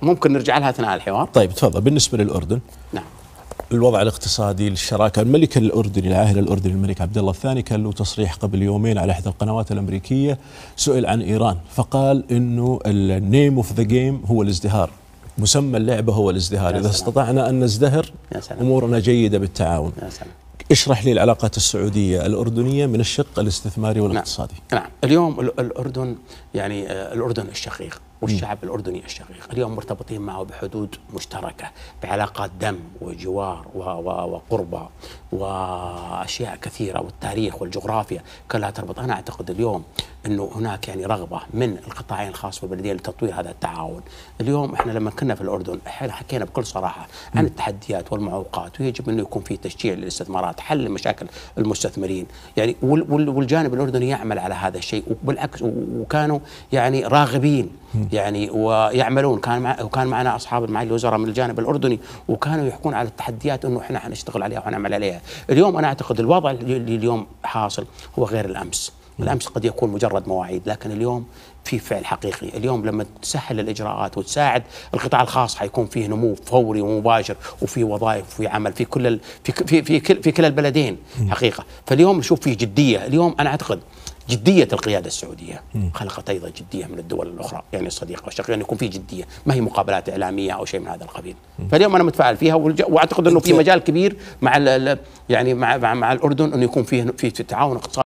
ممكن نرجع لها اثناء الحوار. طيب تفضل. بالنسبه للاردن، نعم، الوضع الاقتصادي للشراكه، الملك الاردني العاهل الاردني الملك عبد الله الثاني كان له تصريح قبل يومين على احدى القنوات الامريكيه، سئل عن ايران فقال انه النيم اوف ذا جيم هو الازدهار، مسمى اللعبه هو الازدهار، اذا استطعنا ان نزدهر امورنا جيده بالتعاون. يا سلام. اشرح لي العلاقات السعوديه الاردنيه من الشق الاستثماري والاقتصادي. نعم. اليوم الأردن يعني الأردن الشقيق والشعب الأردني الشقيق اليوم مرتبطين معه بحدود مشتركة، بعلاقات دم وجوار وقربة وأشياء كثيرة، والتاريخ والجغرافيا كلها تربط. أنا أعتقد اليوم أنه هناك يعني رغبة من القطاعين الخاص والبلدية لتطوير هذا التعاون. اليوم إحنا لما كنا في الأردن حكينا بكل صراحة عن التحديات والمعوقات، ويجب أنه يكون في تشجيع للاستثمارات، حل مشاكل المستثمرين يعني، والجانب الأردني يعمل على هذا الشيء، وبالعكس وكانوا يعني راغبين يعني ويعملون. وكان معنا اصحاب معالي الوزراء من الجانب الاردني، وكانوا يحكون على التحديات انه احنا حنشتغل عليها وحنعمل عليها. اليوم انا اعتقد الوضع اللي اليوم حاصل هو غير الامس. الامس قد يكون مجرد مواعيد، لكن اليوم في فعل حقيقي. اليوم لما تسهل الاجراءات وتساعد القطاع الخاص حيكون فيه نمو فوري ومباشر، وفي وظائف وفي عمل في كل في كلا البلدين حقيقه. فاليوم نشوف فيه جديه. اليوم انا اعتقد جدية القيادة السعودية خلقت أيضا جدية من الدول الأخرى يعني الصديقة والشقيقة، أن يكون في جدية، ما هي مقابلات إعلامية أو شيء من هذا القبيل. فاليوم أنا متفائل فيها، وأعتقد أنه في مجال كبير مع يعني مع الأردن أنه يكون في تعاون اقتصادي.